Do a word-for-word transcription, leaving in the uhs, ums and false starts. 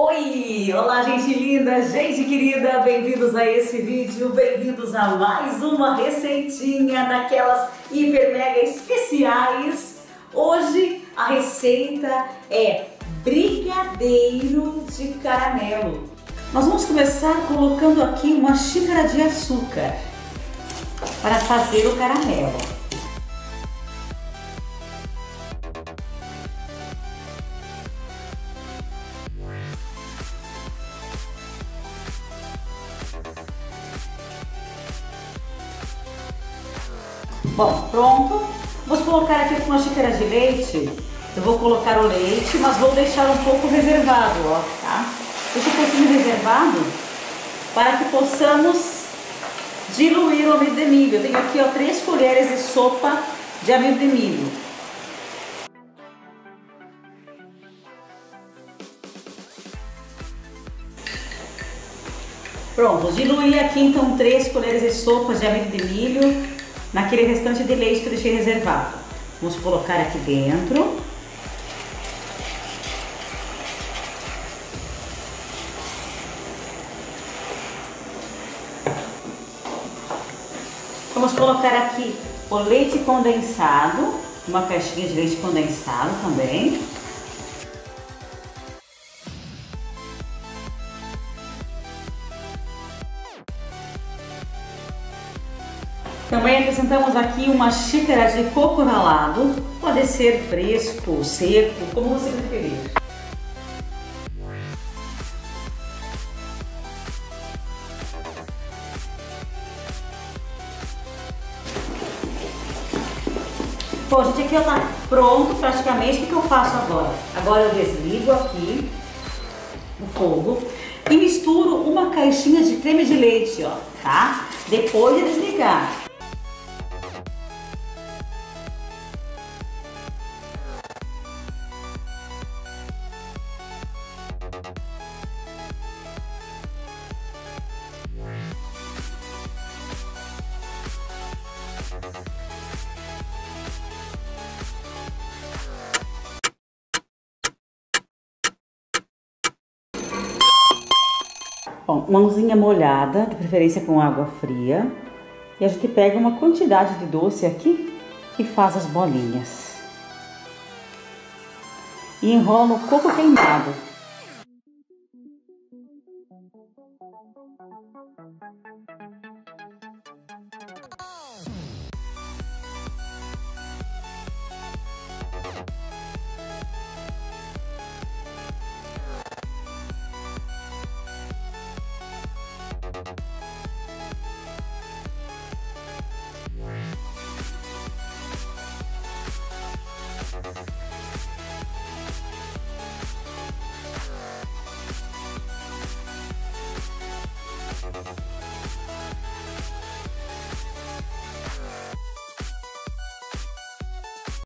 Oi! Olá, gente linda, gente querida, bem-vindos a esse vídeo, bem-vindos a mais uma receitinha daquelas hiper mega especiais. Hoje a receita é brigadeiro de caramelo. Nós vamos começar colocando aqui uma xícara de açúcar para fazer o caramelo. Bom, pronto. Vou colocar aqui com uma xícara de leite. Eu vou colocar o leite, mas vou deixar um pouco reservado, ó, tá? Deixa um pouquinho reservado para que possamos diluir o amido de milho. Eu tenho aqui, ó, três colheres de sopa de amido de milho. Pronto, diluí aqui então três colheres de sopa de amido de milho naquele restante de leite que eu deixei reservado. Vamos colocar aqui dentro. Vamos colocar aqui o leite condensado, uma caixinha de leite condensado também. Também acrescentamos aqui uma xícara de coco ralado, pode ser fresco, seco, como você preferir. Bom, gente, aqui está pronto praticamente. O que eu faço agora? Agora eu desligo aqui o fogo e misturo uma caixinha de creme de leite, ó, tá? Depois de desligar. Bom, mãozinha molhada, de preferência com água fria. E a gente pega uma quantidade de doce aqui e faz as bolinhas. E enrola no coco queimado.